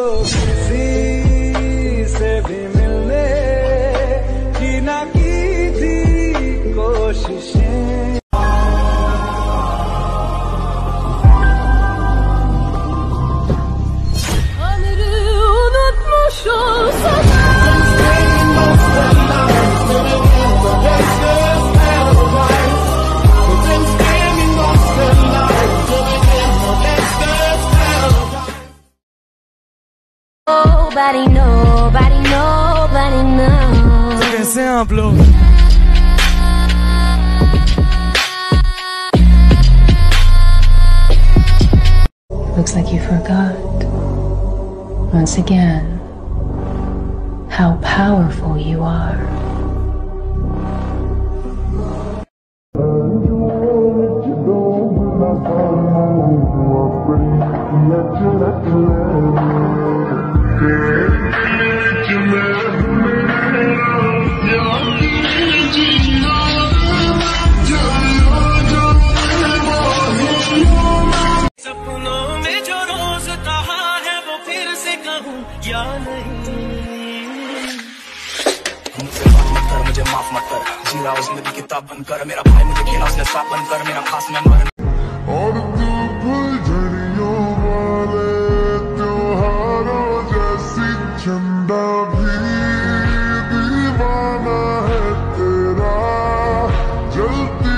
किसी से भी मिलने की ना की थी कोशिशें। Nobody knows. कैसे हैं आप लोग? Looks like you forgot once again how powerful you are. सपनों में जो रोज कहा है वो फिर से कहूँ या नहीं। मुझसे बात मत कर, मुझे माफ मत कर, जी रहा हूँ जिंदगी किताब बंद कर, मेरा भाई मुझे खेला उसने साफ बंद कर, मेरा खास मेंबर। और तू फुलझड़ियों वाले त्योहारों जैसी चंदा भी दीवाना है तेरा जलती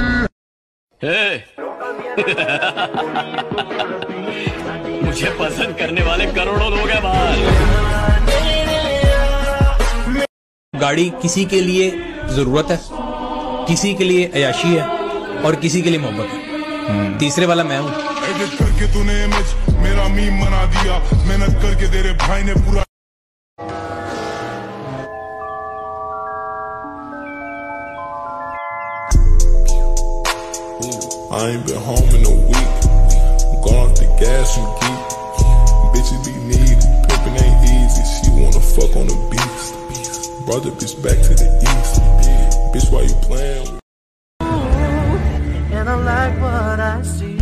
मुझे पसंद करने वाले करोड़ों लोग हैं बाहर। गाड़ी किसी के लिए जरूरत है, किसी के लिए अयाशी है और किसी के लिए मोहब्बत है। तीसरे वाला मैं हूँ। एडिट करके तूने इमेज मेरा मीम बना दिया, मेहनत करके तेरे भाई ने पूरा। I ain't been home in a week. I'm gone off the gas and geek. Bitches be needy, pimpin' ain't easy. She wanna fuck on the beast. Brought the bitch back to the east. Bitch, why you playing with? And I like what I see.